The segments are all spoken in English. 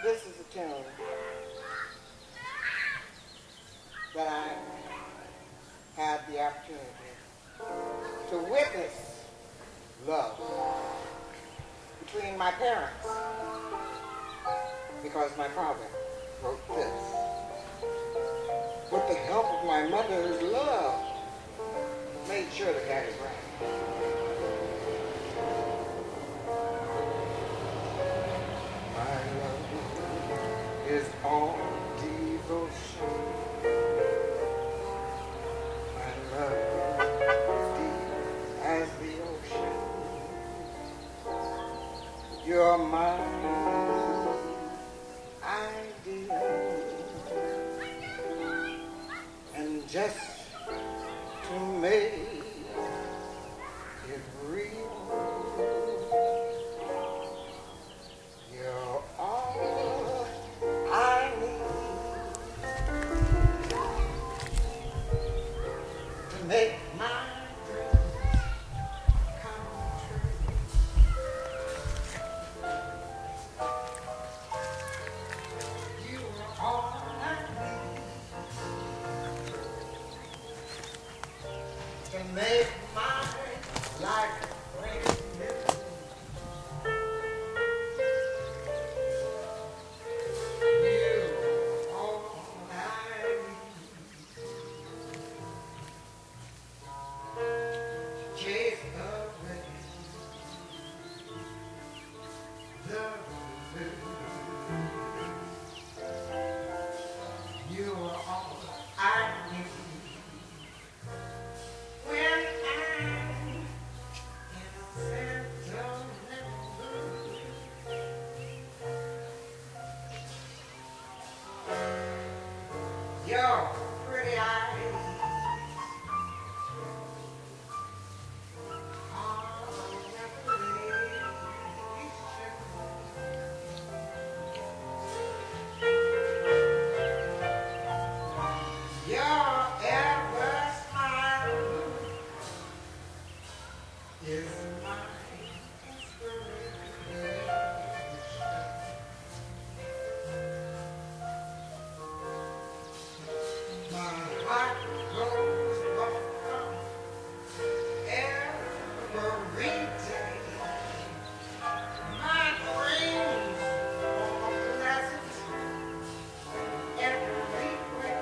This is a tune that I had the opportunity to witness love between my parents, because my father wrote this. With the help of my mother's love, made sure to get it right. My love is all devotion. My love is deep as the ocean. You're my ideal, and just to make it real, you're all I need to make my dreams come true. You are all I need to make my life brand new. You are all I need. Chase away the blues. You are all I need. When I'm in sentimental mood, your pretty eyes are a revelation. Your ever smile is my inspiration. My heart goes on every day. My dreams are pleasant every way.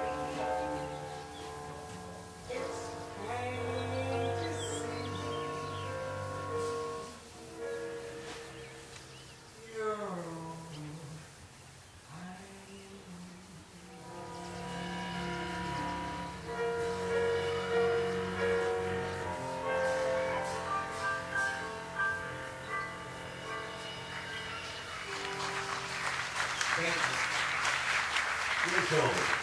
It's plain to see you're all I need. Thank you. Grace Holden.